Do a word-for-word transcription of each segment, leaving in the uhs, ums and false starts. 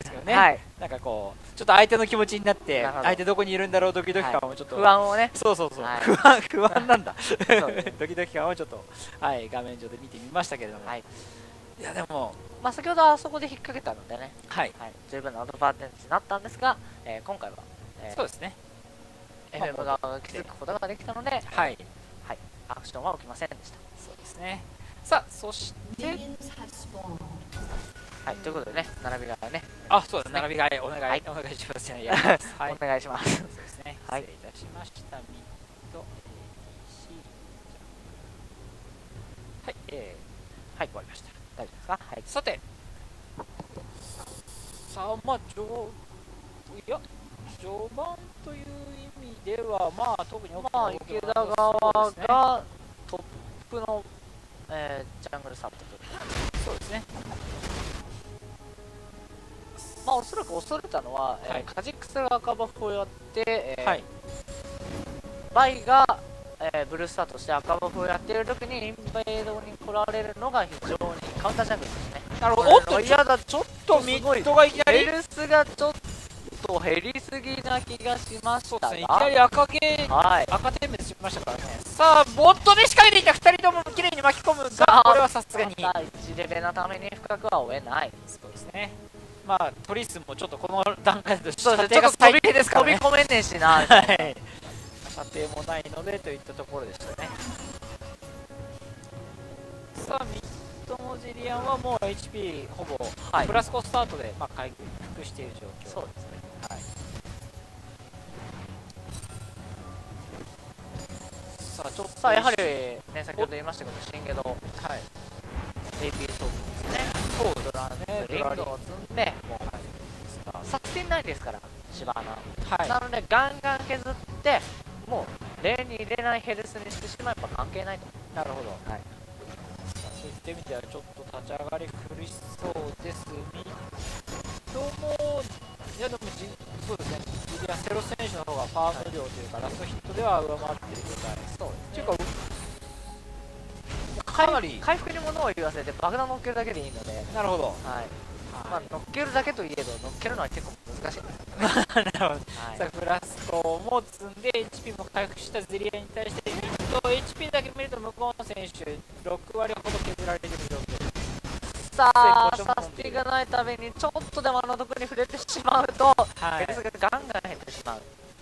ですけどね、 はい、 なんかこうちょっと相手の気持ちになってなるほど相手どこにいるんだろうドキドキ感をちょっと、 不安をね、 そうそうそう、 はい不安不安なんだそうですねドキドキ感をちょっと、はい、画面上で見てみましたけれども、 はい、 いやでもまあ先ほどあそこで引っ掛けたのでね、 はいはい、十分なアドバンテージになったんですが、えー今回は、えーそうですねエフエム 側が気づくことができたので、 はいはい、アクションは起きませんでした。 そうですね。さあそしてはい、ということでね、並びがね、 あそうだ並び替えお願い、 はいお願いしますじゃないやりますはいお願いします。 そうですねはい失礼いたしましたミッド エーシー はいえー、はい終わりました大丈夫ですか？はい。 さてさあまあ上いや序盤という意味ではまあ特に大きなまあ、 動き池田はなさ側そうですねがトップの、えージャングルサポート。 そうですねまあ、おそらく恐れたのは、えーはいカジクスが赤バフをやって、えーはいバイが、えーブルースターとして赤バフをやっているときにインベードに来られるのが非常にカウンタージャングルですね。 なるほどこれおっとちょ嫌だ、ちょっととすごいミッドがいきなりヘルスがちょっと減りすぎな気がしましたが、 そうですねいきなり赤系はい、 赤点滅しましたからねさあボットで仕掛けていたふたりともきれいに巻き込むさあがこれはさすがにまたいちレベルのために深くは追えない。 そうですねまあトリスもちょっとこの段階だとそうですね、ちょ射程が最っと飛び低ですからね飛び込めんねえしな、みたいなはい射程もないのでといったところでしたねさあミッドのジリアンはもう エイチピー ほぼ、 はいプラスコスタートで、まあ、回復している状況そうですね。 はいさあちょっとさあ、やはり、ね、先ほど言いましたけど、新ゲド、 はいエーピー 装備ですね。 そうドラねリングを積んで、もう、サスティンないですから、芝穴。 はいなので、ガンガン削って、もう、レーンに入れないヘルスにしてしまえば関係ないと。 なるほどはい。 そういった意味ではちょっと立ち上がり苦しそうですミッドもいやでもじそうですねジリアンセロ選手の方がファーム量というか、ラストヒットでは上回っている状態そうっていうか回かなり回復に物を言わせて爆弾乗っけるだけでいいので、 なるほどはい。まあは、 乗っけるだけといえど、乗っけるのは結構難しいんですよね。 いなるほどはいさあフラスコも積んで エイチピー も回復したゼリアに対してミッド エイチピー だけ見ると向こうの選手ろく割ほど削られている状況さあ、 絶好調サスティがないために、ちょっとでもあのとこに触れてしまうと、 はいヘルスがガンガン減ってしまう。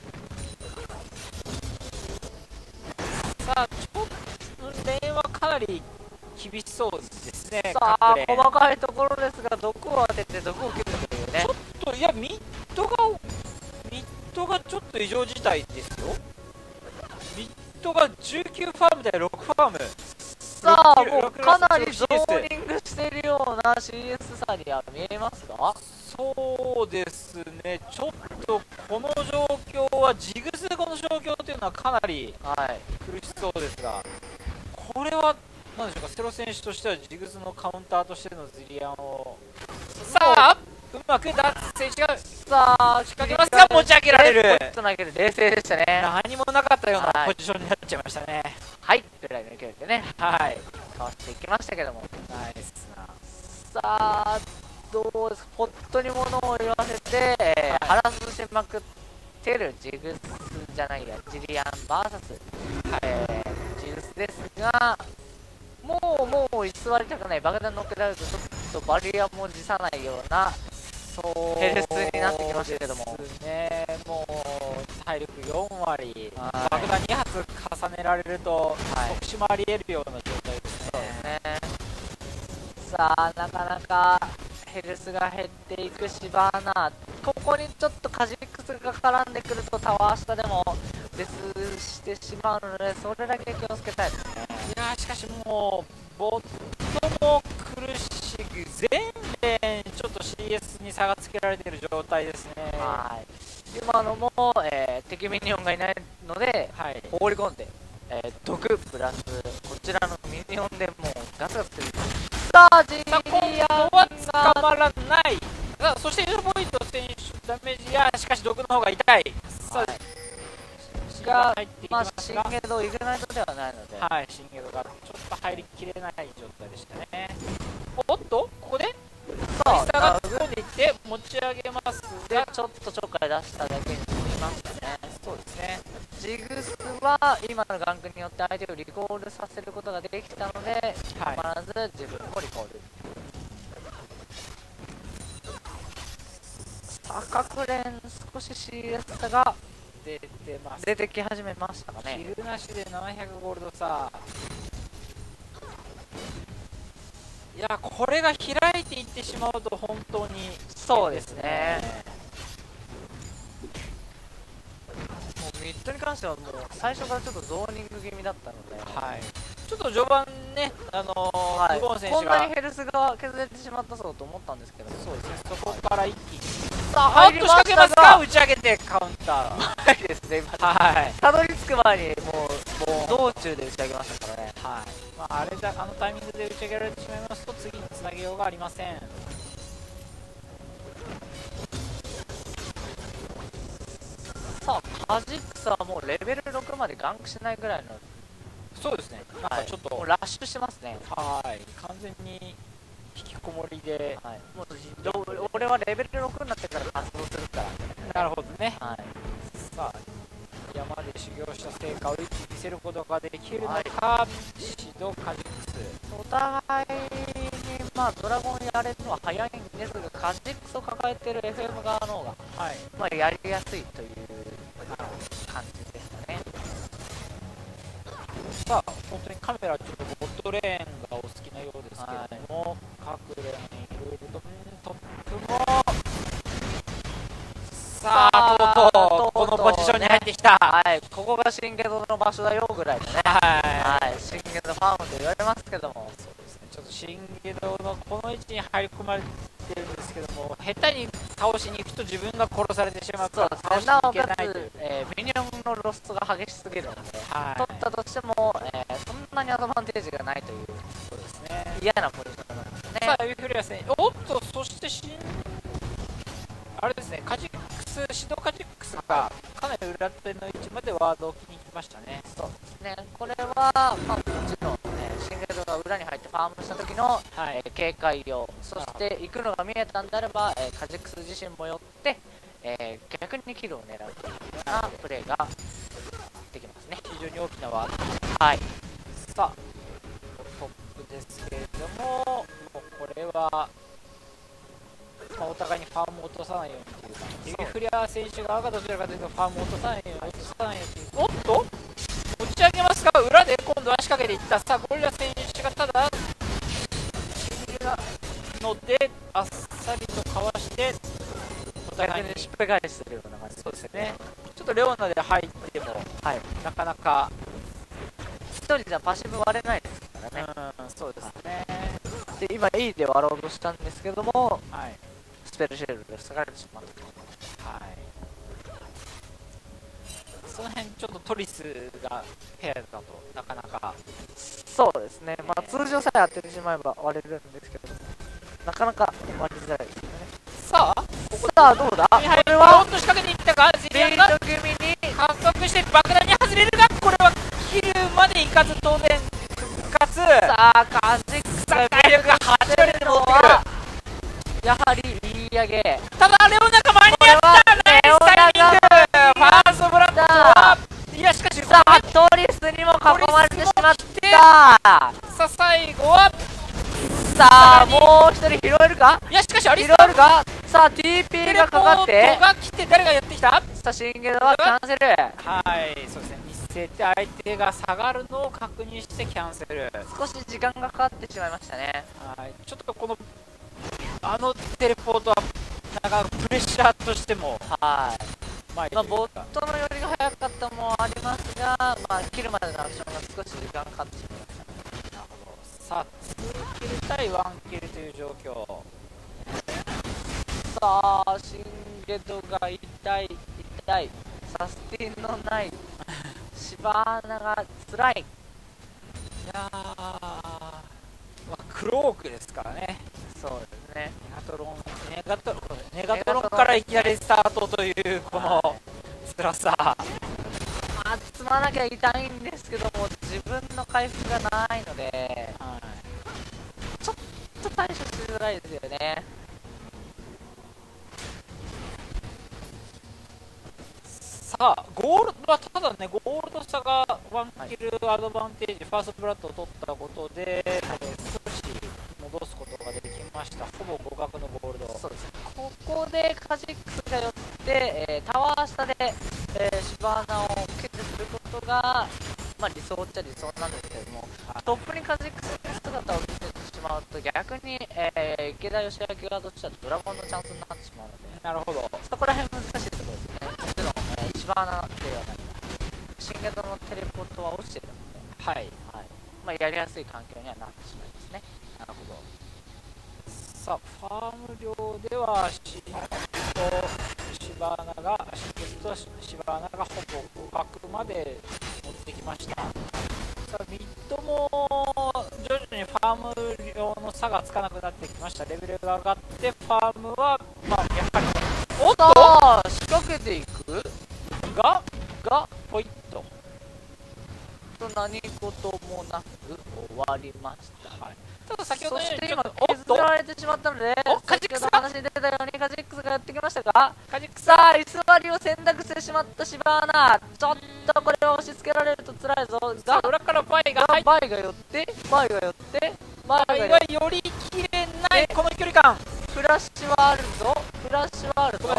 さあちょっとレーンはかなり厳しそうですねさあ、 各レーン細かいところですが、毒を当てて毒を切るというねちょ。っといやミッドがミッドがちょっと異常事態ですよミッドがじゅうきゅうファームでろくファームさあ、 ろくもうかなりろくゾーニングしているような シーエス 差には見えますか？ そうですねちょっとこの状況はジグスこの状況というのはかなりはい。 苦しそうですがこれは何でしょうかセロ選手としてはジグスのカウンターとしてのズリアンをさあうまくダッツ選手がさあ、 仕掛けますが持ち上げられるつなげる冷静でしたね。 何もなかったようなはいポジションになっちゃいましたねはい。ぐらいの勢いでね、 はいかわしていきましたけども。 ナイスなさあ、どうですポットに物を言わせて、えーはいハラスしまくってるジグスじゃないや、ジリアン ブイエス、えージグスですが、もうもう偽りたくない、爆弾乗っけられるとちょっとバリアも辞さないようなそうヘルスになってきましたけどもですねもう体力よん割はい爆弾に発重ねられるとはい即死もあり得るような状態ですねね。さあ、なかなかヘルスが減っていく芝穴、ここにちょっとカジクスが絡んでくるとタワー下でもデスしてしまうので、それだけ気をつけたいですね。 いやーしかしもうボットも苦しく全レーンちょっと シーエス に差がつけられている状態ですねはい今のも、えー敵ミニオンがいないのではい放り込んで、えー毒プラスこちらのミニオンでもうガツガツというさあジさあ今リア度は捕まらないさあそしてユーポイント選手ダメージやしかし毒の方が痛いさあが入っていきまあますが新ゲドイグナイトではないので、 はい、シンゲドがちょっと入りきれない状態でしたね。おっと、ここでカリスタが突っ込んでいって持ち上げますでが、 ちょっとちょっかい出しただけになりましたね。 そうですね。 ジグスは今のガンクによって相手をリコールさせることができたので、 はいたまらず自分もリコール。赤クレーン少し シーエス 差が出てます。 出てき始めましたかね。 キルなしでななひゃくゴールド差。いや、これが開いていってしまうと本当にそうですね。もうミッドに関してはもう最初からちょっとゾーニング気味だったので、 はい、ちょっと序盤ね、あのーはい、 ズボン選手がこんなにヘルスが削れてしまったぞと思ったんですけど、 そうですね、そこから一気にさああっと仕掛けますか、 が打ち上げてカウンター。 はいですね、 はいたどり着く前にもうもう道中で打ち上げましたからね。 はいまあ、あれだあのタイミングで打ち上げられてしまいますと次につなげようがありません。 さあカジックスはもうレベルろくまでガンクしないぐらいの、 そうですね、なんかちょっと、 もうラッシュしてますね。 はい完全に引きこもりで、 はい、もうど俺はレベルろくになってから活動するから、 なるほどね、 はい、 さあ山で修行した成果をいつ見せることができるのか、 はい、 シドカジックス。 お互いに、まあ、ドラゴンやれるのは早いんですが、カジックスを抱えている エフエム 側の方が、 はいまあ、やりやすいという感じでしたね。 さあ本当にカメラちょっとボットレーンがお好きなようですけれども、各レーンいろいろとうんトップもさあとうとうこのポジションに入ってきた。 はい、ここが新ゲドの場所だよぐらいのね、 ははい、新ゲドファームと言われますけども、 いそうですね、ちょっと新ゲドのこの位置に入り込まれてるんですけども、下手に倒しに行くと自分が殺されてしまうからそうですね、なお倒しに行けかないというつ、えーミニオンのロストが激しすぎるので、 はい取ったとしても、えーそんなにアドバンテージがないというそうですね。 嫌なポジションなんですね。 さあユーフレア戦、おっとそして新あれですね、カジックス、シドカジックスがかなり裏手の位置までワードを置きに来ましたね。 そうですね、これは、まあ、もちろん、ね、シンゲルが裏に入ってファームした時の、 はいえー警戒用、そして行くのが見えたんであれば、えーカジックス自身も寄って、えー逆にキルを狙うというようなプレーができますね。 非常に大きなワード。 はい、 さあ、トップですけれども、もうこれは、まあ、お互いにファームを落とさないようにというか、ユーフレア選手側がどちらかというとファームを落とさないように、落とさないようにという、おっと持ち上げますが、裏で今度は仕掛けていった。さあ、ゴリラ選手がただ、ので、あっさりとかわして、お互いに逆にしっぺ返しするような感じそうですね、ちょっとレオナで入っても、 はい、 なかなか、 一人じゃパシブ割れないですからね。 うん、そうですね。 で今 E で割ろうとしたんですけども、 はい。 スペルシェルで下がれてしまったはい。その辺ちょっとトリスがフェアだとなかなか、 そうですね、まあ、通常さえ当ててしまえば割れるんですけど、なかなか割りづらいですよね。 さあ、 さあ、どうだ、ここれれはは仕掛けていったが、ゼリアンがベイト組に、 加速して爆弾に外れるが、これはキルまでいかず当然復活。 さあ、カジックスが体力がはち割で戻ってくる。 やはり言い上げ、 ただレオナが間に合ったナイスタイミング。ファーストブラッドは、いやしかし、 さあ、トリスにも囲まれてしまった。 さあ最後は、 さあ、もう一人拾えるか、 いやしかしアリ拾スタえるか、さあ、ティーピー がかかってテレポートが来て誰がやってきた。 さあ、シンゲドはキャンセル。 はいそうですね、見せて相手が下がるのを確認してキャンセル。 少し時間がかかってしまいましたね。 はいちょっとこのあのテレポートはなんかプレッシャーとしてもはい。 まあまあ、ボットの寄りが早かったもありますが、まあ、切るまでのアクションが少し時間かかってしまいました。 なるほど。さあにキル対いちキルという状況。 さあ、シンゲドが痛い、痛い、サスティンのない、シバーナが辛い。 いやー、まあ、クロークですからね。 そうですね。 ネガトロンネガトロンネガトロンからいきなりスタートというこの辛さ。 まあ、積まなきゃ痛いんですけども、自分の回復がないので、 はいちょっと対処しづらいですよね。 さあゴールドはただね、ゴールド差がワンキルアドバンテージ、ファーストブラッドを取ったことで、えー少し戻すことができました。ほぼ互角のゴールド。 そうですね、ここでカジックスが寄って、えータワー下で、えーシバーナを削ることが、まあ、理想っちゃ理想なんですけれども、トップにカジックスの姿を見せてしまうと逆に、えー池田義明側としてはドラゴンのチャンスになってしまうので、 なるほど。 そこら辺難しいところですね。もちろん、えーシバーナではない新型のテレポートは落ちてるので、 はい。 はい、まあ、やりやすい環境にはなってしまいますね。 なるほど。さあ、ファーム量ではシンとシバーナが、シンとシバーナがほぼ互角まで持ってきました。さあ、ミッドも徐々にファーム量の差がつかなくなってきました。レベルが上がって、ファームは、まあ、やはり、おっとさあ、仕掛けていくが、 が、 ポイッと。 と何事もなく終わりました。 はい、ただ先ほどそして今のようにちょっと、おっ削とられてしまったので、 おカジックス先ほど話に出たようにカジックスがやってきましたが、 カジックさあ、居座りを選択してしまったシバーナ、ちょっとこれを押し付けられると辛いぞ。が、 裏からバイが入って、 バイが寄って、バイが寄って、ババイイが寄って、 は寄りきれない、この距離感。 フラッシュはあるぞ、フラッシュはあるぞ。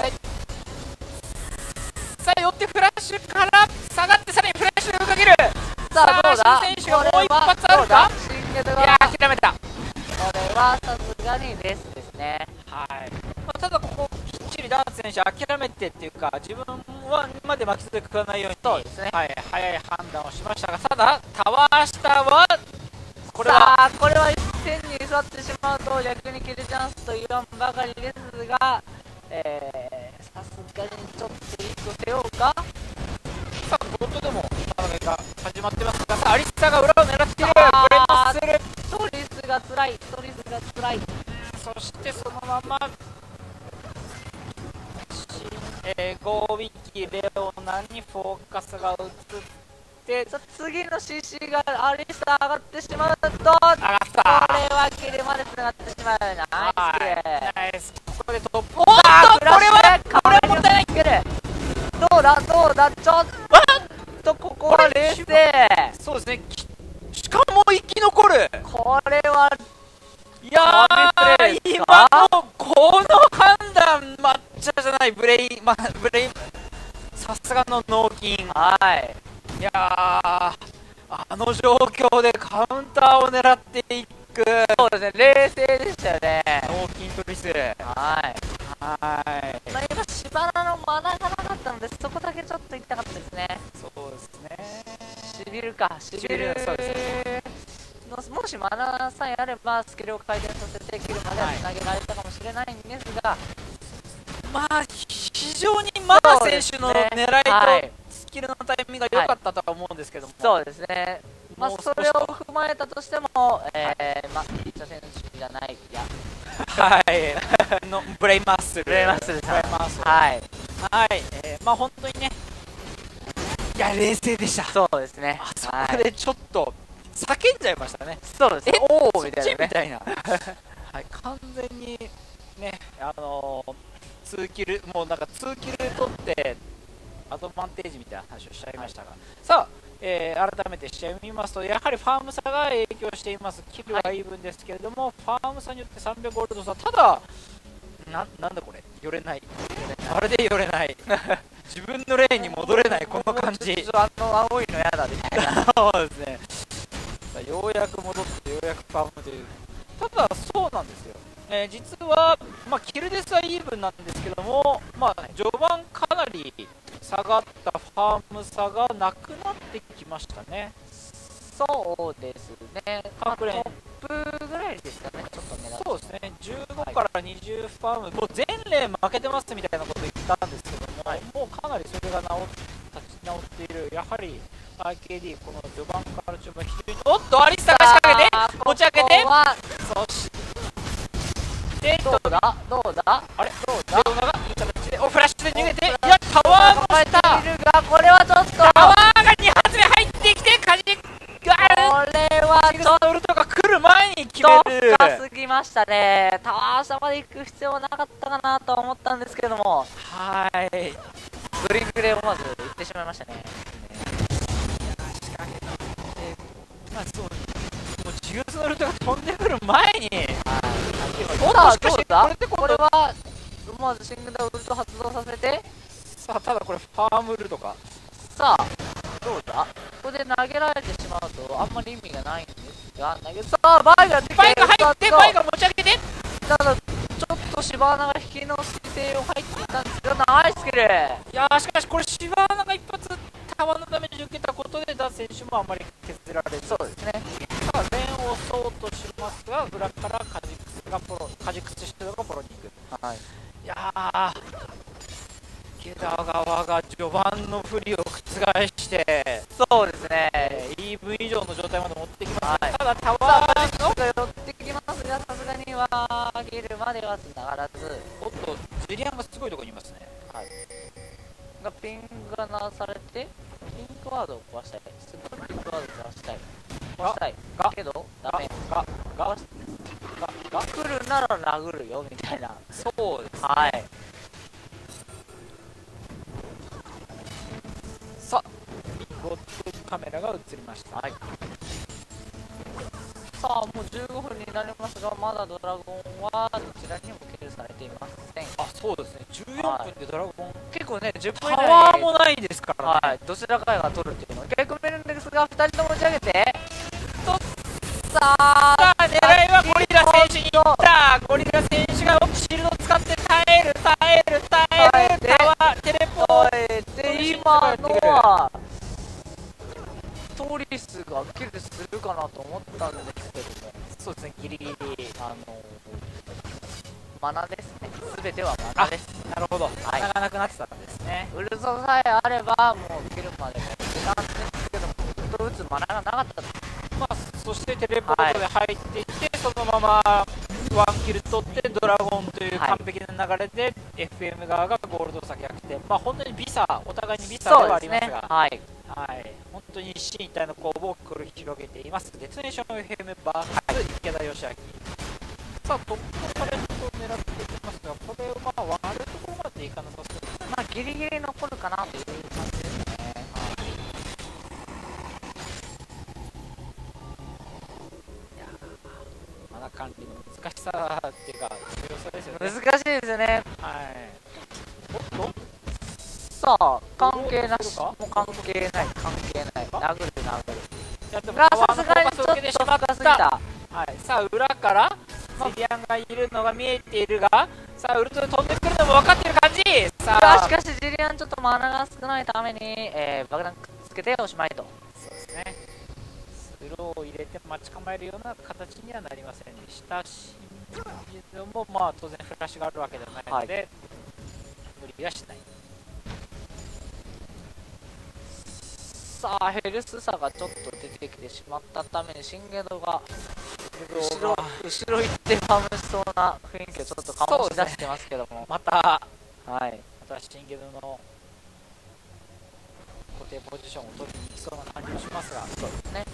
さあ、寄ってフラッシュから下がって、さらにフラッシュをかける。 さあ、どうだ新選手がもう一発あるか。 新型いやが、 ー、諦めた。 これはさすがにレスですね。 はい、まあ、ただここきっちりダーツ選手諦めてっていうか、自分はまで巻き添え食わないように、 そうですね、 はい、早い判断をしましたが、ただタワー下はこれはさあ、これは一点に座ってしまうと逆にキルチャンスと言わんばかりですが、えー、さすがにちょっと一個背負うか。 さあボットでも戦いが始まってますが、さあアリスターが裏を狙っている。 あーブレマッスル、 トリスが辛い、トリスが辛い。 そしてそのままえー、ゴーウィッキー、レオナにフォーカスが移ってさあ、次の シーシー がアリスター上がってしまうと、これ上がった。 はキルまでつながってしまう。ナイスはいナイス。ここでトップ。おっさあ、 とこれはこれはもったいない。 どうだどうだ、ちょっとここは冷静。 そうですね、きしかも生き残る。 これはいや神プレイー、今ですかのこの判断、抹茶じゃない、ブレイ、ま、ブレイ、さすがの脳筋。 はい。 いやー、あの状況でカウンターを狙っていく。 そうですね、冷静でしたよね。 脳筋トリス。 はい。 はい。 まあ、今、しばらのマナがなかったので、そこだけちょっと痛かったですね。 そうですね。 しびるか、しびる。 そうでもしマナさえあれば、スキルを回転させて、キルまではつなげられたかもしれないんですが、 まあ、非常にマナ選手の狙いとスキルのタイミングが良かったとは思うんですけども。 そうですね。まあ、 もう少しそれを踏まえたとしても、えー、まあ、ピッチャー選手じゃない、いや、 はい。のブレイマッスル。 ブレイマッスルさんブレイマッスル。 はい。 はい。えー、まあ本当にね、いや、冷静でした。 そうですね。 あそこでちょっと叫んじゃいましたね。 そうですね。おおみたいなね。 みたいな。はい、完全にね、あのー、ツーキル、もうなんかツーキル取ってアドバンテージみたいな話をしちゃいましたが、はい、さあ、えー、改めて試合を見ますと、やはりファーム差が影響しています。キルはイーブンですけれども、はい、ファーム差によってさんびゃくゴールド差、ただ、ななんだこれ、寄れない、まるで寄れない、自分のレーンに戻れない、この感じ、 あの青いのやだみたいな。 そうですね、さあようやく戻って、ようやくファームという、ただ、そうなんですよ。えー、実は、まあ、キルデスはイーブンなんですけども、まあ、序盤かなり下がったファーム差がなくなってきましたね。 そうですね。 各連、 まあ、トップぐらいですかね、ちょっと目立つ。 そうですね、じゅうごからにじゅうファーム、もう全連負けてますみたいなことを言ったんですけども、はい、もうかなりそれが直立ち直っている、やはり アーケーディー、この序盤から中盤、非常に、おっと、アリスタが仕掛けて、持ち上げて、そして、 どうだどうだあれどうだレオナがいい形で、おフラッシュで逃げて、いや、タワーの下、 いるが、これはちょっと、 タワーがに発目入ってきて、カジが、 これはちょっと、 ウルトが来る前に決める。 深すぎましたね。タワー下まで行く必要はなかったかなと思ったんですけれども、 はい。 ブドリンクで思わず言ってしまいましたね。 仕掛けて、まあそう、もうジュースのルートが飛んでくる前に、 おっと、 しかしどうだこれで今度これは、思わずシングルウルト発動させて、 さあ、ただこれファームルとか、 さあ、どうだここで投げられてしまうと、あんまり意味がないんですが、投げ、さあ、バイが出てきて、 バイが入って、 さあバイが持ち上げて、 ただ、ちょっと柴穴が引きの姿勢を入っていたんですが、ナイスキル。 いやー、しかしこれ、柴穴が一発、タワーのダメージ受けたことで、ダ選手もあまり削られず、 そうですね。 さあ、レーンを押そうとしますが、裏からカジクスがポロ、カジクスシュートがポロに行く。 はい。 いやー、池田川が序盤の不利を覆して、 そうですね。 えーイーブイ 以上の状態まで持ってきます、 はいただタワさあ、 ーのが寄ってきますが、さすがにはゲルまでは繋がらず、 おっとジュリアンがすごいところにいますね。 はい。がピンがなされて、ピンクワードを壊したい。すごいピンクワードを壊したい。壊したい。 がけど、ダがメ。 がが壊しがが来るなら殴るよ、みたいな。 そうですね。 はい。 さあゴッドカメラが映りました。 はい。さあ、もうじゅうごふんになりますが、まだドラゴンはどちらにもキルされていません。 あ、そうですね。じゅうよんぷんでドラゴン、 結構ね、じゅっぷんパ以内にワーもないですからね。 はい、どちらかが取るっていうのを結構見るんですが、ふたりとも打ち上げて、とさあ、 さあ狙いはゴリラ選手に行った。ゴリラ選手がシールドを使って耐える耐える耐える、 耐えてタワーテレポおいで、今のは、トリスがキルするかなと思ったんですけども、 そうですね、ギリギリ。 あのマナですね、すべてはマナです。 なるほど、 はい穴がなくなってたんですね。 ウルソさえあれば、もうキルまでも時間ですけども、ずっと打つマナがなかったと。 まあ、そしてテレポートで入っていって、そのままワンキル取ってドラゴンという完璧な流れで、エフエム 側がゴールド差逆転、まあ本当にビサ、お互いにビサではありますが、 はい、 はい、本当に一進一退の攻防を繰り広げています。デトネーション エフエム バース池田義明。さあ、トップパレットを狙っていきますが、これをまあ割るところまでいかなさそうです。 まあ、ギリギリ残るかなという感じですね。 マナ管理の難しさっていうか、重要さですよね。 難しいですよね。 はい。おっとさあ、関係なし、 どうもう関係ない、関係ない、殴る、殴る。 いやでもが、 タワーのさすがにちょっフォーカスを受けてしとまった。 深すぎた。 はい、さあ裏からセリアンがいるのが見えているが、さあウルトで飛んでくるのも分かっている感じ。さあがしかしジュリアンちょっとマナが少ないために、えー、爆弾くっつけておしまいと。 そうですね、スローを入れて待ち構えるような形にはなりませんでしたし、でもまあ当然フラッシュがあるわけではないので、はい、無理はしない。 さあヘルス差がちょっと出てきてしまったためにシンゲドが後ろ後ろ行ってファームしそうな雰囲気をちょっと醸し出してますけども、 また、 はい、 またシンゲドの固定ポジションを取りに行きそうな感じもしますが、 そうですね。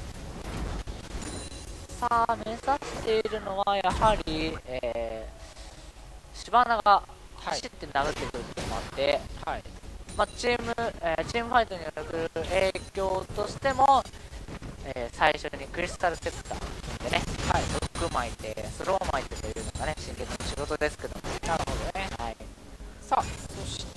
さあ目指しているのはやはり、えー、シバナが走って殴ってくるっていうのもあって、 はい、 まあ、チーム、えー、チームファイトによる影響としても、えー、最初にクリスタルセプターでね、はい、ロック巻いて、スロー巻いてというのがね、真剣の仕事ですけども。 なるほどね。 はい、 さあ、そして、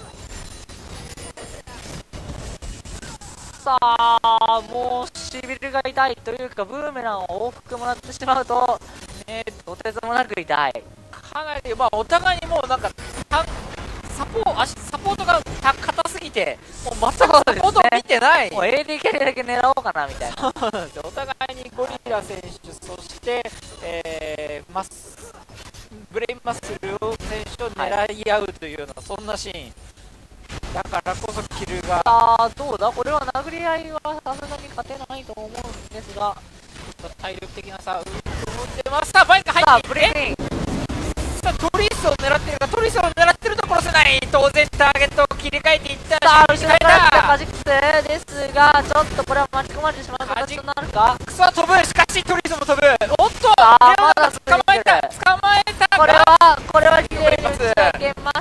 さあ、もうしびれが痛いというか、ブーメランを往復もらってしまうと、ね、とてつもなく痛い。 かなり、まあ、お互いにもうなんか、サポー足サポートが硬すぎて、もう全くサポートを見てない、 ね、もう エーディー キャリアだけ狙おうかなみたいな。 そうなんですよ、お互いにゴリラ選手、そして、えー、マスブレインマッスルを選手を狙い合うというような、はい、そんなシーン。だからこそキルが。 ああ、どうだ、これは殴り合いはさすがに勝てないと思うんですが、 体力的な差を生んでます。さあ、バイク入っていって、さあ、トリスを狙っているが、トリスを狙っていると殺せない。当然ターゲットを切り替えていった。 さあ、後ろから来たカジクスですが、ちょっとこれは巻き込まれてしまう形となるか。 クソは飛ぶ、しかしトリスも飛ぶ。おっと、 あまだ捕まえた、捕まえた。 これは、これは綺麗に打ち上げました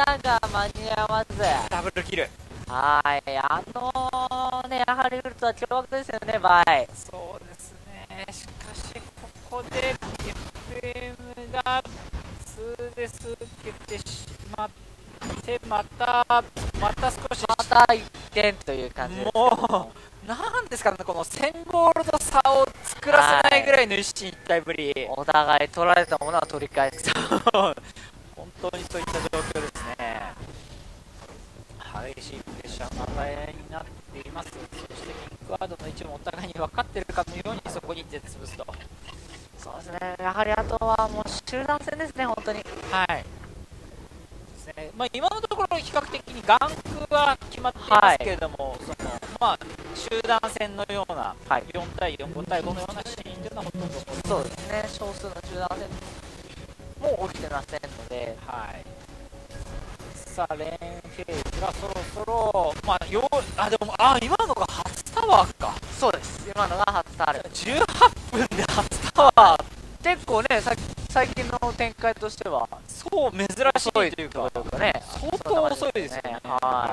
が間に合わず。 ダブルキル。 はい、あのー、ね、やはりウルトは凶悪ですよね、バイ。 そうですね。しかしここで エフエム がツーで続けてしまってまたまた少しまたいってんという感じですけども。 もうなんですかね、このせんゴールド差を作らせないぐらいの一進一退ぶり。 お互い取られたものは取り返す。 本当にそういった状況ですね。激しいプレッシャーの与えになっています。そしてピンクワードの位置もお互いに分かっているかのようにそこに出て潰すと。 そうですね、やはりあとはもう集団戦ですね、本当に。 はいですね。まあ、今のところ比較的にガンクは決まっていますけれども、そのまあ、集団戦のような、 はい、 よん対よん、ご対ごのようなシーンというのはほとんど起こってそうですね、少数の集団戦も起きてませんので、 はい。さあ、レーンフェイズがそろそろ、まあ、よあでもあ今のが初タワーか。 そうです、今のが初タール。 じゅうはっぷんで初タワー、 結構ね、さ最近の展開としては、 そう珍しいというか、 ね、 相当遅いですよね。 はい、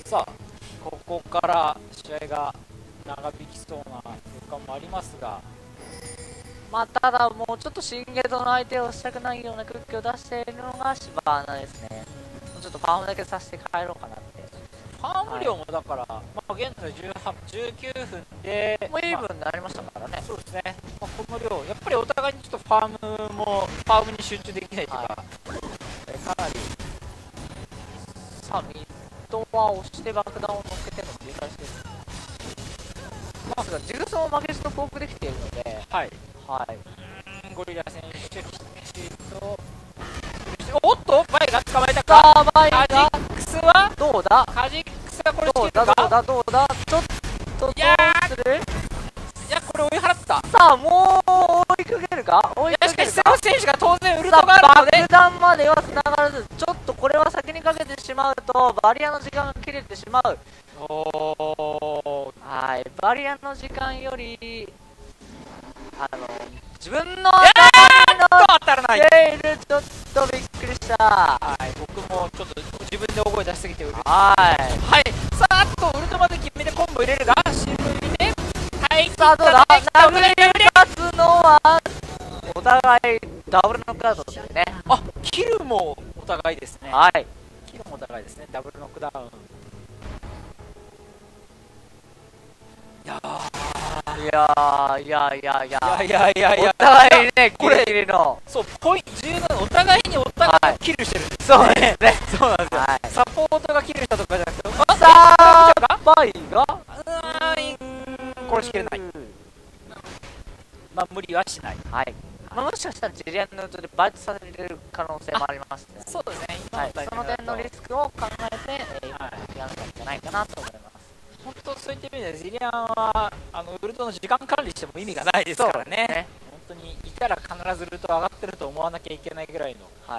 さあ、ここから試合が長引きそうな予感もありますが、 まあ、ただ、もうちょっと新ゲートの相手をしたくないような空気を出しているのがシバーナですね。ちょっとファームだけさせて帰ろうかなって。 ファーム量もだから、はい、まあ、現在じゅうはち、じゅうきゅうふんで、 もうイーブンになりましたからね。 そうですね、まあ、この量、やっぱりお互いにちょっとファームも、ファームに集中できないというか、はい、えかなり、 さあ、ミッドは押して爆弾を乗っけての繰り返しです。まあ、ジグソンも負けじとフォークできているので、 はい、 はい、 うん、ゴリラ選手、きちんと、おっと、バイが捕まえたさか、 あ、バイがカジックスは、 どうだ、 カジックスがこれ、 どうだ、どうだ、どうだ、ちょっとどういやする。 いや、これ追い払った。 さあ、もう追いかけるか、追いいや、 かけるか。 しかしセロ選手が当然ウルさトがあるあ、 ので、 爆弾までは繋がらず、ちょっとこれは先にかけてしまうと、バリアの時間が切れてしまう。 おー、 はい、バリアの時間より、あの、自分のいやーっと当たらない。 セール、ちょっとびっくりした。 はい、僕もちょっと自分で大声出しすぎてうるはい。 はい、さあ、あとウルトまで決めてコンボ入れるが、シル入れて、はい、 さあ、どうだ、殴り殴り勝つのは、お互いダブルノックアウトですね。 あ、キルもお互いですね。 はい。 キルもお互いですね、ダブルノックダウン。いやー、 いやー、いやいやいや、 いやいやいや、 お互いね、 これギリギリの。 そう、ポイント、重要なのお互いにお互いをキルしてるんです、 そうですね。 そうなんですよ。 はい。 サポートがキルしたとかじゃなくて、 さあ、 あ、 バイがうーん、殺しきれない。まあ、無理はしない。 はい。まあ、もしかしたらジュリアンのウトでバイトされる可能性もありますね。 そうですね、今はい、そののタイミングだと点のリスクを考えて、えー、 はいやめたんじゃないかなと思います。 本当そういった意味でジリアンはあのウルトの時間管理しても意味がないですからね。 ね、 本当にいたら必ずウルト上がってると思わなきゃいけないぐらいの、 はい、 はい、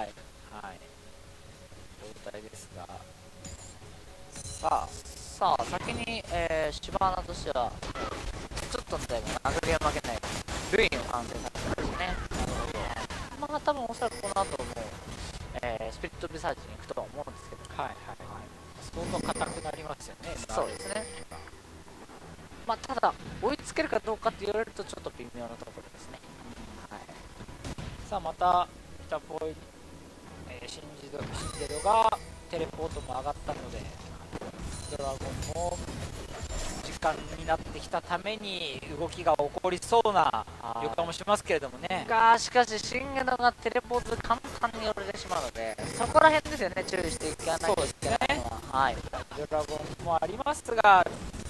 状態ですが、さあさあ先に、えー、シバーナとしてはちょっとのタイム殴りは負けないルインを完成させたんですね。まあ多分おそらくこの後も、えー、スピリットリサーチに行くとは思うんですけど、 はいはいはい、相当硬くなりますよね。 そうですね。まあただ追いつけるかどうかって言われるとちょっと微妙なところですね。はい、 さあまた北ポイ、えー、シンジドシンデドがテレポートも上がったので、ドラゴンも時間になってきたために動きが起こりそうな予感もしますけれどもね。 がしかしシンゲドがテレポートで簡単に寄れてしまうので、そこら辺ですよね、注意していかないといけないのは。はい、 ドラゴンもありますが、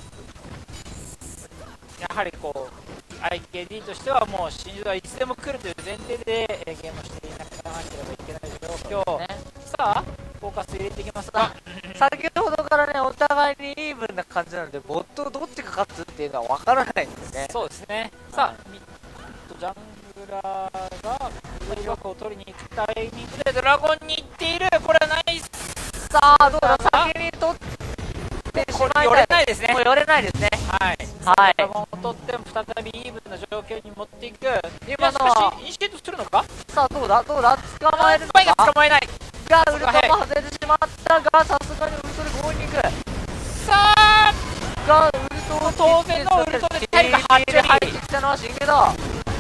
やはりこう アイケーディー としてはもう真珠はいつでも来るという前提で、えー、ゲームをしていなければいけない状況、ね、さあフォーカス入れていきますか。 先ほどからねお互いにイーブンな感じなのでボットどっちが勝つっていうのは分からないんですね。 そうですね。さあミッドジャングラーがブロックを取りに行くタイミングでドラゴンに行っている。これはナイス。 さあどうだ、先に取ってしまいたい。 寄れないですね。 もう寄れないですね。 はい、 はい、 ドラゴンを取っても再びイーブンな状況に持っていく。 今のはイニシエートするのか。 さあどうだどうだ、捕まえるのか。 バイが捕まえない。 がウルトも外れてしまったが、さすがにウルトで強引にいく。 さあがウルトを当然のウルトで体がはち割入ってきたのはシンゲだ。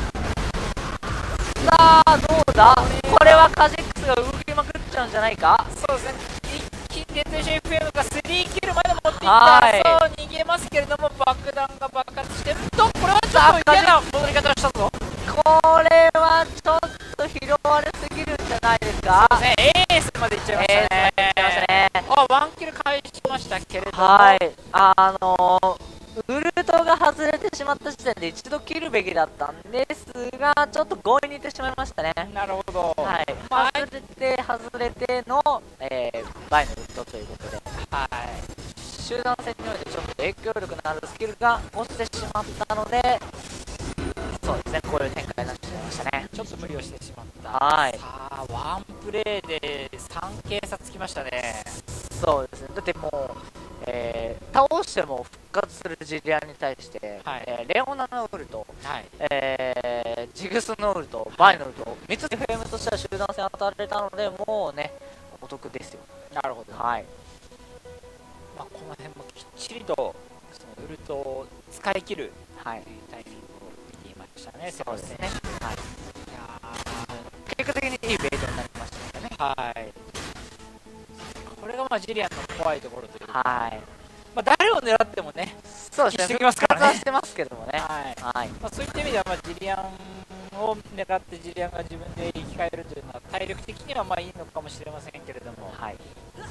さあどうだ、これはカジックスが動きまくっちゃうんじゃないか。 そうですね、一気にデッドシェイプ エム がスリーキルまで持っていった。 はいそう逃げますけれども爆弾が爆発してると、これはちょっと嫌な戻り方をしたぞ。 これはちょっと拾われすぎるんじゃないですか。 そうですね、エースまでいっちゃいましたね。 エースまでいっちゃいましたね。 あ、ワンキル返しましたけれども、 はい、あのー、ウルトが外れてしまった時点で一度切るべきだったんですが、ちょっと強引にいってしまいましたね。 なるほど。 はい、 はい外れて外れての、えー、バイのウルトということで、 はい、 集団戦においてちょっと影響力のあるスキルが落ちてしまったので、そうですね、こういう展開になってしまいましたね。 ちょっと無理をしてしまった。 はい、 さあワンプレーでさんけい差つきましたね。 そうですね、だってもう、えー、倒しても復活するジリアに対して、 はい、 えー、レオナのウルト、 はい、 えー、ジグスのウルト、バイのウルト、みっつフレームとしては集団戦当たれたので、もうね、お得ですよ。 なるほど。 はい、 まあ、この辺もきっちりとそのウルトを使い切るとはい、 いうタイミングを見ていましたね。 そうですね。はい、 いや結果的にいいベイトになりましたね。 ー、はい、これがまあジリアンの怖いところというか、 はい、 まあ、誰を狙ってもね、 そうですね、 してきますからね復活はしてますけどもね。 はいはい、 まあ、そういった意味ではまあジリアンを狙ってジリアンが自分で生き返るというのは体力的にはまあいいのかもしれませんけれども、 はい、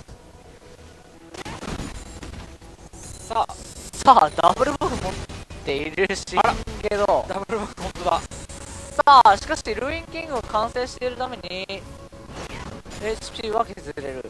さあさあ、ダブルボフ持っているしけど、 ダブルボック本当だ。 さあ、しかし、ルインキングが完成しているために、エイチピー は削れる。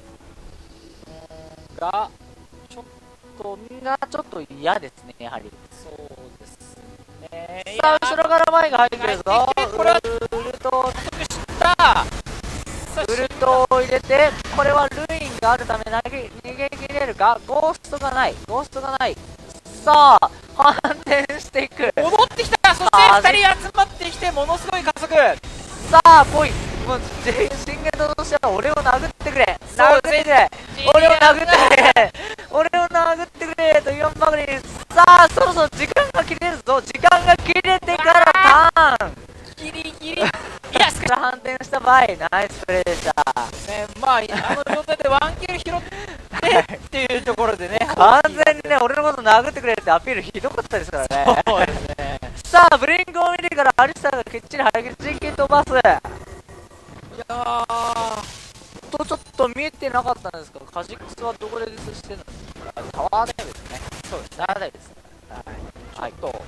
がちょっとが、ちょっと嫌ですね、やはり。 そうですね。 さあ、後ろから前が入ってくるぞ。 入ってきてこれはウルト、 さあウルトを入れて、これはルインがあるため投げ逃げ切れるか。ゴーストがない、ゴーストがない。さあ、反転していく。 戻ってきた。そしてふたり集まってきてものすごい加速。 さあ、来い。もう、新ゲートとしては俺を殴ってくれ。殴ってくれ。俺を殴ってくれ。俺を殴ってくれと言わんばかりに。さあ、そろそろ時間が切れるぞ。時間が切れてからターン。 ギリギリ。いや、しか反転した場合、ナイスプレーでした。 しね、まあ、あの状態でワンキル拾ってっていうところでね、 完全にね、俺のこと殴ってくれってアピールひどかったですからね。 そうですね。 さあ、ブリンクを見てからアリスターがきっちりはじき飛ばす。 いやーとちょっと見えてなかったんですが、カジックスはどこでデスしてるんですか。タワーダイブですね。 そうですね。 タワーダイブですね。 はい、ちょっと、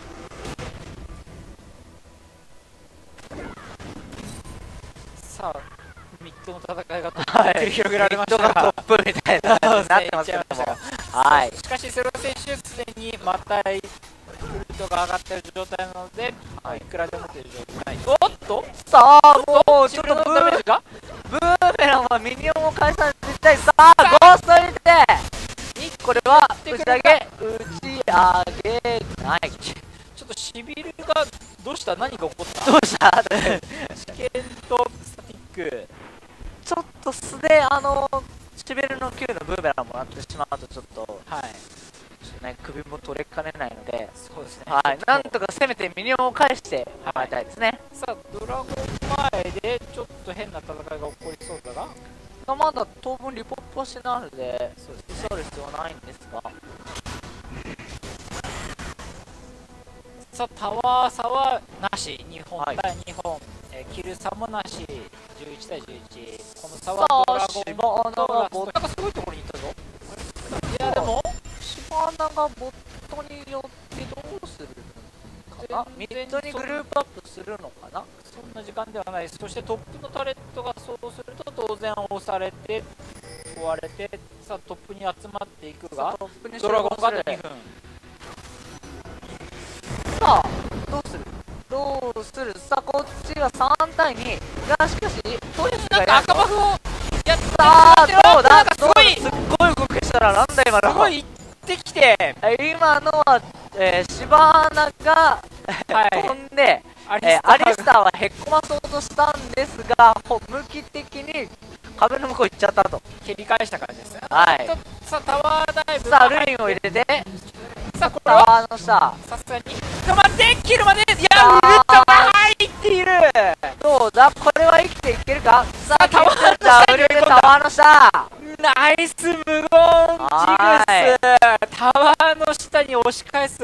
さあ、ミッドの戦いが繰り広げられましたが、 ミッドがトップみたいな感じになってますけども、はい。 しかしセロ選手すでにまたウルトが上がっている状態なので、 はいいくらでもという状態。おっとさあ、もうちょっとブダメーージがブーメランはミニオンを返されていきたい。さあ、ゴースト入れて、これは打ち上げ、打ち上げない。 ちょっとしびれがどうした、何が起こったどうした試験とスタティック。 ちょっと素で、あの、シベルのきゅうのブーメランもらってしまうと、ちょっと、 はい、 ちょっとね、首も取れかねないので、 そうですね。 はい、なんとかせめてミニオンを返してもらいたいですね。 さあ、ドラゴン前でちょっと変な戦いが起こりそうだが、 まだ当分リポップしてないので、 そうです急ぐ必要はないんですが、 さあ、タワー差はなし、にほんはい対にほん、えーキル差もなし、じゅういち対じゅういち、この差さはドあ、 ラゴンシバーナとラスト、 がボッなんかすごいところに行ったぞ。いや、でも、 シバーナがボットによってどうするのかな。ミ全然ッドにグループアップするのかな。 そんな時間ではない。そしてトップのタレットがそうすると当然押されて追われて、さあトップに集まっていくがトップにドラゴンが集合するにふん。 さあ、どうするどうするさあ、こっちがさん対にが、しかしトリスなんかがいない赤バフをやってさあ、どうだなんかすごいすっごい動きしたら、なんだ今のすごい行ってきて、 今のは、えー、シバーナが、 はい飛んで、 アリえーアリススターはへっこまそうとしたんですが、ほ向き的に壁の向こう行っちゃったと。 蹴り返した感じですね。 はいとさあタワーダイブさあルインを入れてさあこれタはワーの下さすがに止まって切るまでいやウルあートが入っている。 どうだこれは生きていけるか。さあタワーの下にダブルでタワーの下ナイス無言ジグはスタワーの下に押し返す。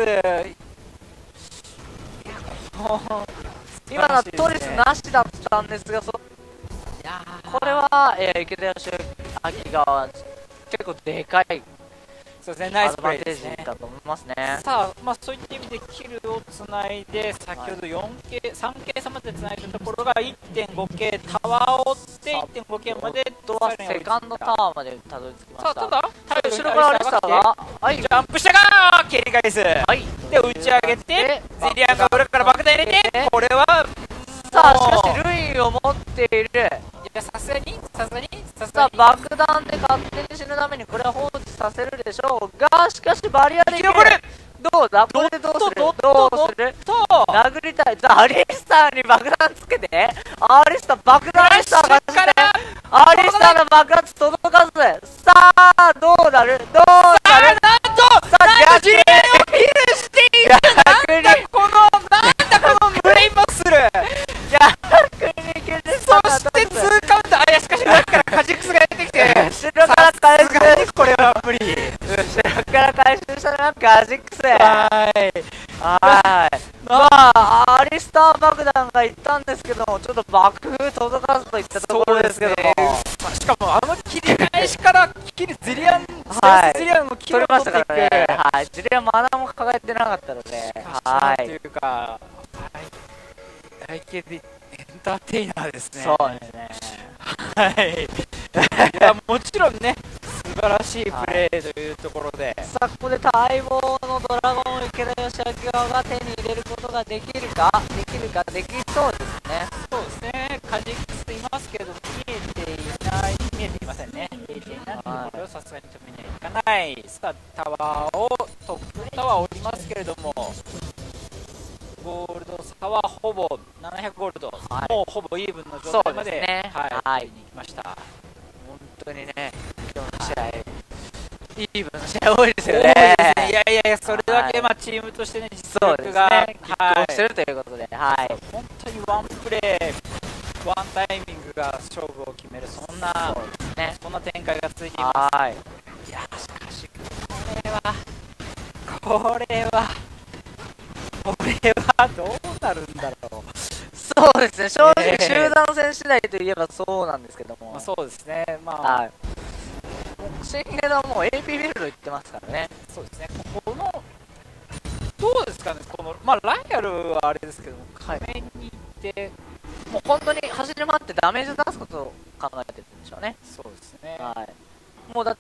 もう今のはトリスなしだったんですがそいやーこれは、えー、池田義明が結構でかいそうですねナイスプアドバンテーレーですね。 ジだと思いますね。 さあ、まあ、そういった意味でキルをつないで先ほど よんケー、さんケー 差までつないだところが いってんごケー タワーを追って いってんごケー まであとはセカンドタワーまでたどり着きました。 さあただ後ろからアリスターがはいジャンプしたが蹴り返すはいで打ち上げてゼリアンが裏から爆弾入れてこれはさあしもうかしルインを持っている。 いやさすがにさすがにさすさあがに爆弾で勝手に死ぬためにこれは放置させるでしょうがしかしバリアでいける。 生き残るどうだこれでどうするどっとどどっうすると殴りたい。さあアリスターに爆弾つけてアリスター爆弾アリスターがしてアリスターの爆発届かず。さあどうなるどうなるなんとさあ逆にジレをキルしているなんだこのなんだこのブレインボスル逆にいける。 そしてツーカウントあいやしかし裏からカジクスがやってきて後ろから回収さすがにこれは無理後ろから回収したのがガジックス。 はーいはいまあアリスター爆弾がいったんですけどもちょっと爆風届かずといったところですけども、 まあしかもあの切り返しから切るゼリアンはいゼリアンの切りを取れまし取っていくたからね。はいジレはマナも抱えてなかったのではいというかはい大系でエンターテイナーですね。 そうですねはいいやもちろんね素晴らしいプレーというところで、 さあここで待望のドラゴンを池田義明側が手に入れることができるかできるかできそうですね。 そうですねカジックスいますけど見えていない見えていませんね見えていないということをさすがに止めにはいかない。さあタワーをトップタワーを降りますけれどもゴールド差はほぼななひゃくゴールド、 はいもうほぼイーブンの状態までそうですねはい、 はい取りに行きました。 本当にね今日の試合イーブンの試合多いですよ多いね。 ですねいやいやいやそれだけ、 はいまあチームとしてね実そうです力が、 ね拮抗してはいるということではい本当にワンプレーワンタイミングが勝負を決めるそんなそうですねそんな展開が続いています。 はいいやしかしこれはこれはこれはどうなるんだろう。 そうですね正直ええ集団戦次第といえばそうなんですけども、 まあ、そうですねまあ、 はいシンゲドはもう エーピー ビルド行ってますからね。 そうですねこのどうですかねこのまあライアルはあれですけどもはい仮面に行ってもう本当に走り回ってダメージ出すことを考えてるんでしょうね。 そうですねはいもうだって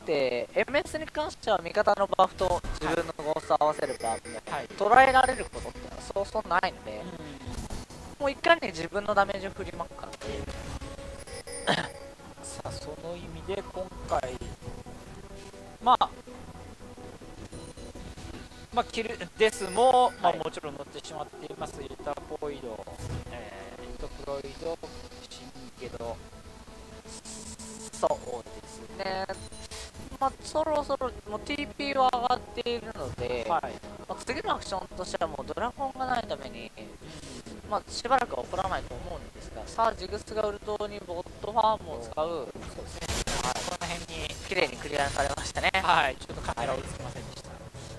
エムエス に関しては味方のバフと自分のゴーストを合わせるバフではい捉えられることっていうのはそうそうないので、 うもういかに自分のダメージを振りまくかっていう。 さあその意味で今回まあまあキルデスも、まあ、 はいもちろん乗ってしまっていますユタポイド、えー、ユトプロイドシンゲドそうですね。まあ、そろそろもう ティーピー は上がっているので、 はいまあ、次のアクションとしてはもうドラゴンがないために、まあ、しばらくは起こらないと思うんですが、さあジグスがウルトにボットファームを使う、 そうですねはいこの辺に綺麗にクリアされましたね。 はいちょっとカメラ追いつきませんでした、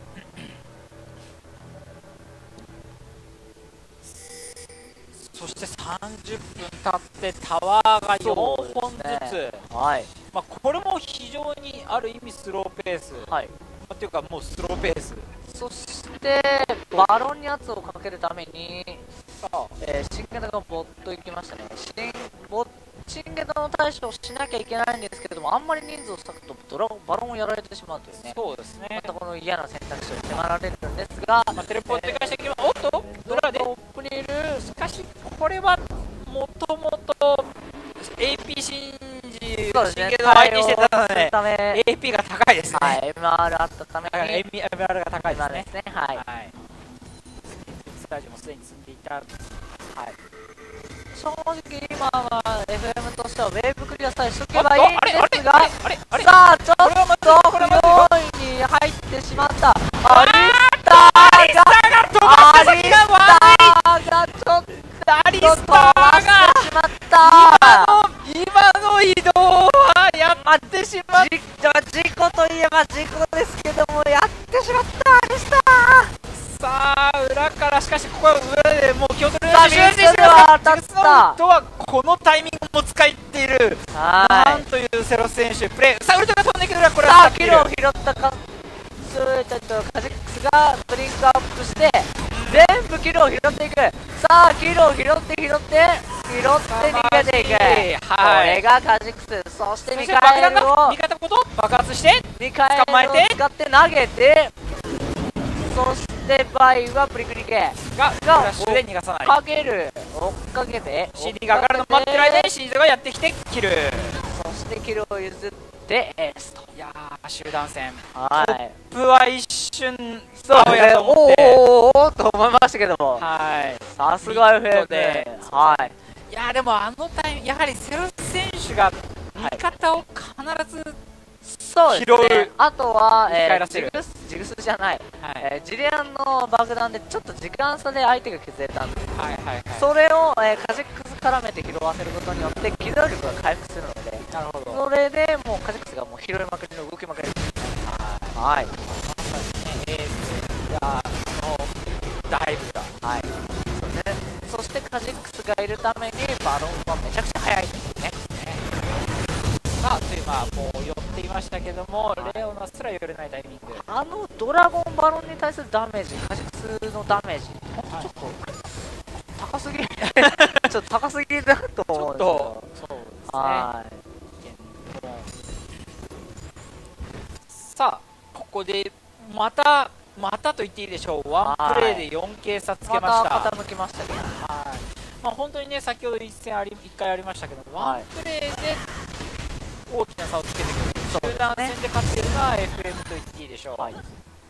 そしてさんじゅっぷん経ってタワーがよんほんずつ、 そうですはいまあ、これも非常にある意味スローペース、まはいあ、っていうかもうスローペースそしてバロンに圧をかけるために、 さあえー、シンゲドがボット行きましたね。シンボシンゲドの対処をしなきゃいけないんですけれども、あんまり人数を割くとドラゴンバロンをやられてしまうというね、 そうですねまたこの嫌な選択肢を迫られるんですが、 まあ、テレポート返してきます、おっとドラでトップにいるしかしこれはもともと エーピー シンジそうですねシンゲドを相手にしてたの対応すでるため、 エーピー が高いですね、 はい、エムアール あったためだからにエムアール が高いですね今ですね、はい、 はいスタジオもすでに積んでいたはい正直今は エフエム としてはウェーブクリアさえしとけおっとばいいんですが、 あれあれあれさあちょっこれはまずいとこれはまずい不用意に入ってしまった。アリスタアリスターが飛ばしたアリス先が悪いタがちょっアリと飛スターばがしてしまった。 今の移動はやってしまっじ事故といえば事故ですけども、やってしまったアリスター。 さあ裏からしかしここは裏でもう京都のさあ練習してミスでは当たったジグソーウッドはこのタイミングも使いっているはないんというセロス選手プレーさあウルトが飛んでくるがこれさは当たっているあキルを拾ったかちょっとカジックスがブリンクアップして全部キルを拾っていく。さあキルを拾って拾って拾って逃げていく。 はいこれがカジックス。そしてミそして爆弾カエルをが味方のこと爆発してミカエ捕まえてルを使って投げて、そしてバイはプリクリ系がフラッシュで逃がさないかける追っかけてシーディー が上がるの待ってる間にシーズがやってきてキルそしてキルを譲ってエースと。 いやー集団戦はいトップは一瞬そう青やと思っておーおーおーと思いましたけども、 はいさすが エフエムではいいやーでもあのタイミングやはりセロス選手が味方を必ず、 そうです拾う。 ねあとは、えー、 生き返らせるジグスジグスじゃない、 はいえージリアンの爆弾でちょっと時間差で相手が削れたんで、 はいはいはいそれを、えーカジックス絡めて拾わせることによって機動力が回復するので、 なるほどそれでもうカジックスがもう拾いまくりの動きまくりはいまさにねエースがあのダイブがはいそうね、そしてカジックスがいるためにバロンはめちゃくちゃ速いんですね。 さあというまあもう寄っていましたけどもレオナすら寄れないタイミングあのドラゴンバロンに対するダメージ、カジクスのダメージ、ほんとちょっと高すぎちょっと高すぎだとちょっ思うんですよ。 とそうですねはいさあここでまたまたと言っていいでしょうワンプレーで よんケー 差つけましたまた傾きましたけど、 はいまあ、本当にね先ほど一戦あり一回ありましたけど、 はいワンプレーで大きな差をつけてくるそうですね集団戦で勝っているのは エフエム と言っていいでしょう、 はい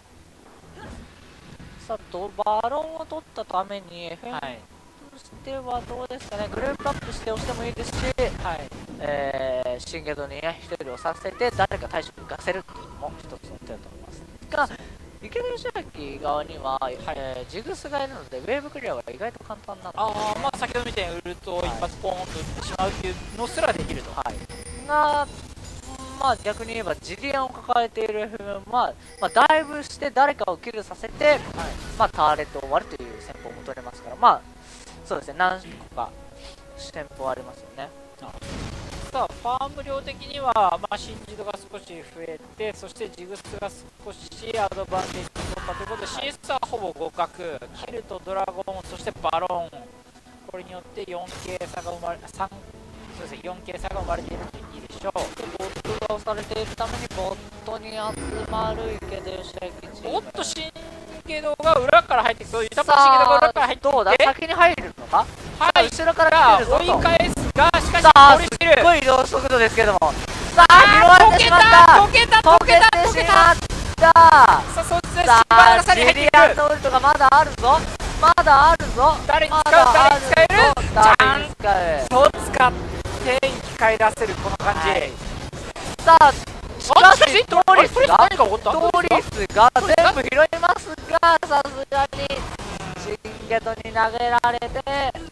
さあとバロンを取ったために エフエムはいとしてはどうですかね、グループアップして押してもいいですし、 はいえー、シンゲードにひとりをさせて誰か対処に行かせるっていうのも一つの手だと思いますが、池田義明側には、えージグスがいるのでウェーブクリアは意外と簡単なので、 ああまあ先ほどみたいにウルトを一発ポーンと打ってしまうっていうのすらできると、 はい、が、まあ逆に言えばジリアンを抱えている エフエム は、まあ、ダイブして誰かをキルさせて、まあ、ターレットを終わるという戦法も取れますから、まあそうですね、何個か戦法ありますよね。 さあファーム量的には、まあ、新ジドが少し増えてそしてジグスが少しアドバンテージを取ったということで シーエス はほぼ互角キルとドラゴンそしてバロンこれによって よんケー 差が生まれさんそうですね よんケー 差が生まれていると言っていいでしょう。 ボットが押されているためにボットに集まる池田義明チーム。 おっと新ゲドが裏から入ってきてユタパさ新ゲドがあ裏から入ってきてどうだ先に入るのか、 はい後ろから来てるぞと。 追い返すがしかしさあすゴリシルっごい移動速度ですけども、さあ拾われてしまった溶けた溶溶けけた溶けてしたまったさあそしてさバラあがさに入っていくジリアンのウルトがまだあるぞまだあるぞ誰に使うまだあ誰に使えるぞ誰に使うそう使って生き返らせるこの感じ、 はいさあしかしトーリスが何が起こったトーリスが全部拾いますがさすがにシンゲトに投げられて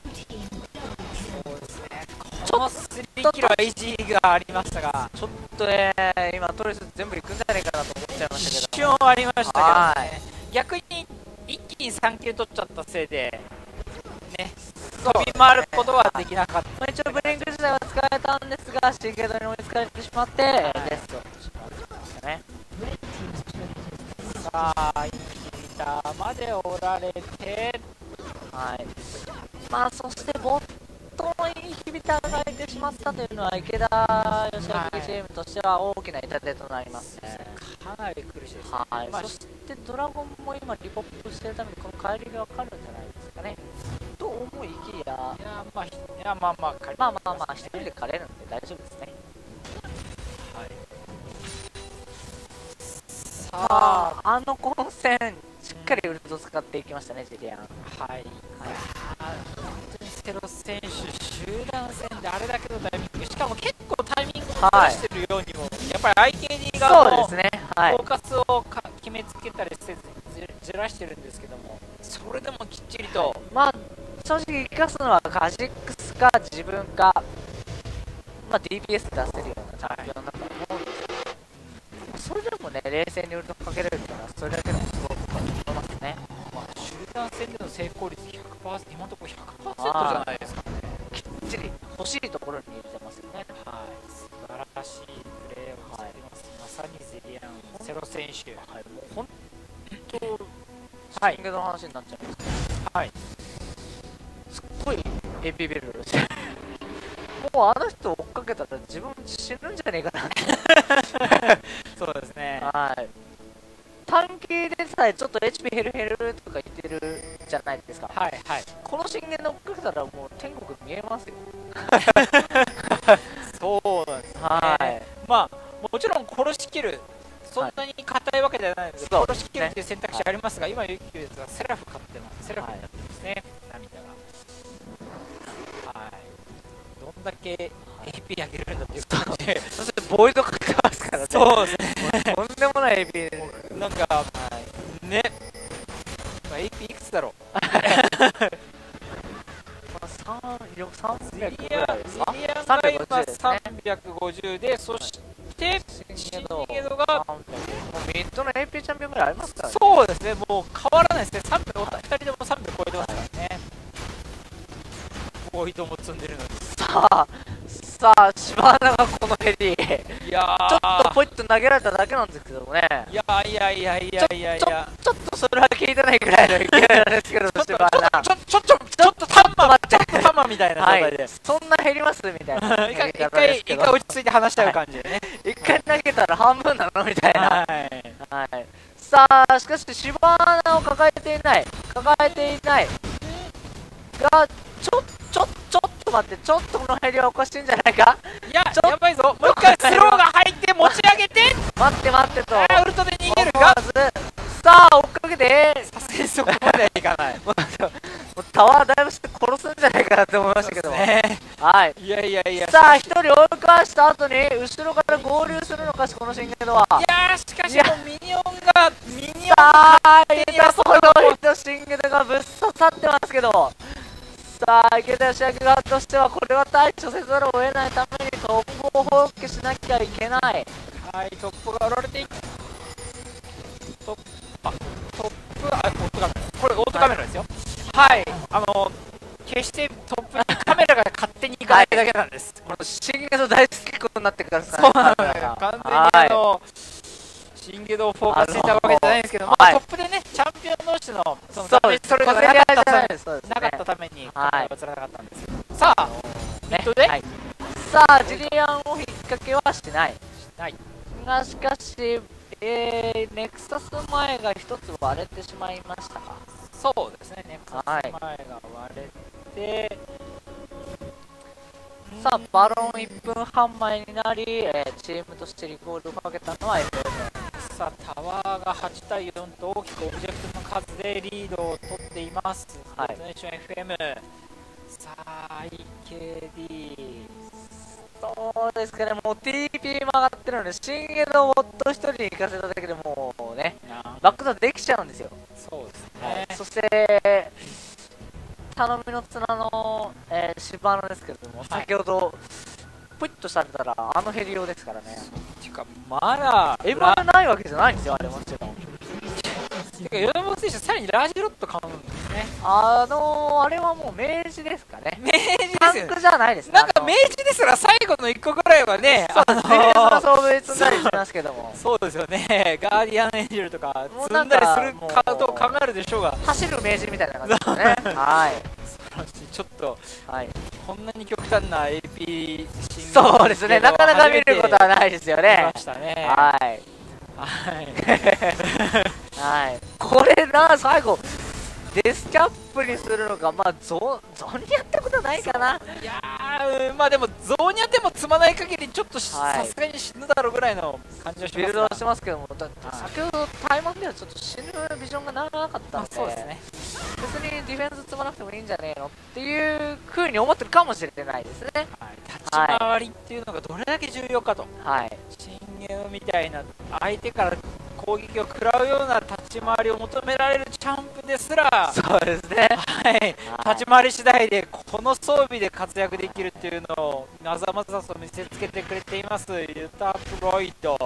このスリーキロはイージーがありましたがちょっとね今トーリス全部いくんじゃないかなと思っちゃいま一したけど瞬ありましたけどはね逆に一気にさんキル取っちゃったせいでねそう飛び回ることはできなかったまあ一応ブリンク自体は使えたんですがシンゲドに追いつかれてしまってデストしてしまいましたね。 さあインヒビターまでおられてはいまあそしてボットのインヒビターが空いてしまったというのは池田義明チームとしては大きな痛手となりますね。 かなり苦しいですね、 はい、 まあそしてドラゴンも今リポップしてるためにこの帰りがわかるんじゃないですかねと思いきやいやまあいやまあまあ仮にまあまあまあ一人で狩れるんで大丈夫ですね。 はいささあああの混戦しっかりウルト使っていきましたねジリアン。 はい、はい、本当にセロ選手集団戦であれだけのタイミング、しかも結構タイミングをずらしてるようにも、やっぱり アイケーディー 側のそうですね、はい、 フォーカスをか決めつけたりせずにずらしてるんですけども、それでもきっちりと、 まあ正直生かすのはカジックスか自分か、まあ、ディーピーエス 出せるようなチャンピオンだと思うんですけど、うん、それでもね冷静にウルトかけれるからそれだけでもすごくと思いますね。 まあ、集団戦での成功率ひゃくパーセント、今のところひゃくパーセントじゃないですかね。 きっちり欲しいところに入れてますよね。 はい、素晴らしいプレーを見せています、はい、まさにゼリアンセロ選手、はい、もう本当はい、シングルの話になっちゃうんですけど、はい、すっごい エーピー ビルドしてもうあの人を追っかけたら自分死ぬんじゃねえかなそうですね、 はい、短期でさえちょっと エイチピー 減る減るとか言ってるじゃないですか。 はいはい、 この信玄で追っかけたらもう天国見えますよそうなんですね、はい、まあもちろん殺しきるそんなに硬いわけではないので、はい、殺しきるっていう選択肢ありますが、はい、今言うやつはセラフ勝ってます、セラフになってますね、はい、涙が、はい、どんだけ エーピー 上げるんだっていう感じで、 そしてボイドかけてますからね、 そうですね、 とんでもない エーピーなんか、はい、ね、まあ、エーピー いくつだろうさんびゃくさんびゃくぐらいですか、 リリアンが今さんびゃくごじゅうで、そしてシンゲドがもうミッドの エーピー チャンピオンぐらいありますからね。 そうですね、もう変わらないですね、さんびゃくふたりともさんびゃく超えてますからね、ボイドも積んでるのに。 さあさあ柴穴がこのヘリ、 いやちょっとポイッと投げられただけなんですけどもね、 いやいやいやいやいやいや、 ちょっとそれは聞いてないくらいの勢いなんですけど、柴穴ちょちょちょちょっとタンマ待ってタンマみたいな状態で、 そんな減りますみたいな一回一回一回落ち着いて話したい感じでね、 一回投げたら半分なのみたいな、はい、さあしかし柴穴を抱えていない抱えていないがちょちょちょっと待って、ちょっとこのヘリはおかしいんじゃないか、 いややばいぞ、もう一回スローが入って持ち上げて待って待ってと、 ウルトで逃げるが、 さあ追っかけて、 さすがにそこまではいかないもうタワーだいぶして殺すんじゃないかなって思いましたけども、 ね、 はい、 いやいやいや、 さあ一人追い返した後に後ろから合流するのかし、このシンゲードは、 いやーしかしもうミニオンがミニオンさあが池田総理とシンゲードがぶっ刺さってますけど、さあ池田義明側としてはこれは対処せざるを得ないためにトップを放棄しなきゃいけない。 はい、トップが売られていく、トップ、あトップ、あオートカメラ、これオートカメラですよ、はい、はい、あの決してトップにカメラが勝手に行かないだけなんです、 このシンゲード大好きっ子になってください、 そうなのよ、完全にあの、はい、シンゲードをフォーカスしたわけじゃないんですけど、まあ、トップでね、チャンピオン同士のそのそれがなかったためなかったために、カメラが映らなかったんですけど、さあ、ミッドで、 さあ、ジリアンを引っ掛けはしない。 はい、 がしかし、えー、ネクサス前が一つ割れてしまいましたか。 そうですね、ネクサス前が割れて、 さあ、バロンいっぷんはん前になり、えー、チームとしてリコールをかけたのは エフエム。 さあ、タワーがはちたいよんと大きくオブジェクトの数でリードを取っています。はい、デトネーション エフエム。さあ、アイケーディー。 そうですかね、もう ティーピー 曲がってるので、シンゲドをボットひとりに行かせただけでもうね、バックダウンできちゃうんですよ。 そうですね。 はい、そして、頼みの綱の、えー、芝野ですけれども、はい、先ほど、プイッとされたら、あのヘリ用ですからね。 っていうか、まだ、 エヴァないわけじゃないんですよ、あれもちろん。 てか、米本選手、さらにラージロット買うんですね。 あのー、あれはもう明治ですかね。 明治ですよ、ね。 タンクじゃないですね。 なんか明治ですら最後のいっこぐらいはね、 そうですね、その装備積んだりしますけども。 そうですよね、ガーディアンエンジェルとか積んだりすることを考えるでしょうが。 走る明治みたいな感じですね。はい。 ちょっと、はい、こんなに極端な エーピー シングルそうですね、なかなか見ることはないですよね。 ましたね。 はい。はい。はい。これな、最後、デスキャップにするのか、まあ、ゾゾーンにやったことないかな。 いやー、まあでも、ゾーンにやっても積まない限り、ちょっとさすがに死ぬだろうぐらいの感じはします。 ビルドはしてますけども、だって先ほどタイマンではちょっと死ぬビジョンが長かったんで、そうですね、別にディフェンス積まなくてもいいんじゃねえのっていう風に思ってるかもしれないないですね。 はい、立ち回りっていうのがどれだけ重要かと、 はい、 侵入みたいな相手から攻撃を食らうような立ち回りを求められるチャンプですら、 そうですね、 はい、立ち回り次第でこの装備で活躍できるっていうのをまざまざと見せつけてくれていますユタプロイド。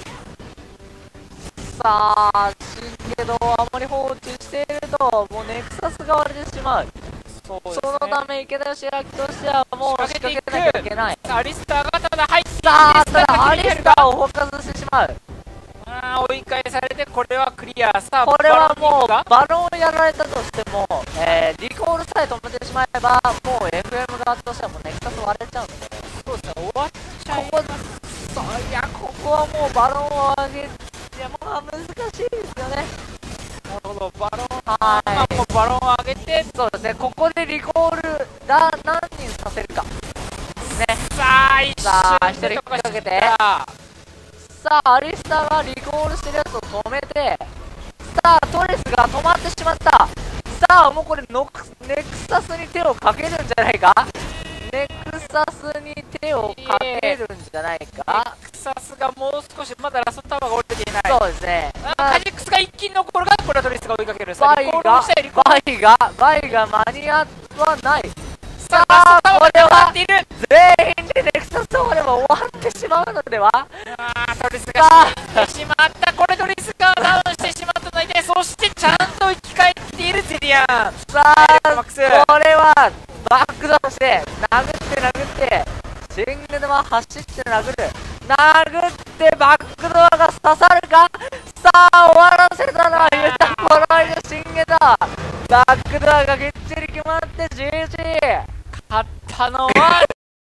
さあ、新ゲドをあまり放置していると、もうネクサスが割れてしまう。 そうですね、 そのため池田義明としてはもう仕掛けなきゃいけない。 アリスターがただ入ってさあ、ただアリスターをフォーカスしてしまう。 あー追い返されて、これはクリア。さあこれはもうババロンをやられたとしても、えー、リコールさえ止めてしまえばもう エフエム 側としてはもうネクサス割れちゃうので、 そうですね、終わっちゃいここそういやここはもうバロンを上げて、まあ難しいですよね。 なるほど、バロン、 はい、 まあ、もうバロンを上げて、 そうですね、ここでリコールだ何人させるかね。 さあ、一さあ瞬で一人かけてささあアリスタがリコールしてるやつを止めて、さあトレスが止まってしまった。さあもうこれノクネクサスに手をかけるんじゃないか、ネクサスに手をかけるんじゃないか。 ネクサスがもう少し、まだラストタワーが降りていない。 そうですね、 あカジックスが一気に残るが、これはトリスが追いかける。さあバイリコールをがしたい、リコール。 バイがバイが間に合わない。 ささああラストタワーがこれはかかっている。 全員でネクサスを割れば終わってしまうのでは。 あートリスがさ死んでしまった。これトリスがダウンしてしまったので、そしてちゃんと生き返っているゼリアン。 さあマックスこれはバックダウンして殴って殴ってシングルマン走って殴る殴ってバックドアが刺さるか。さあ終わらせたのはユタプロイドシンゲだ。バックドアがきっちり決まって ジージー。 勝ったのは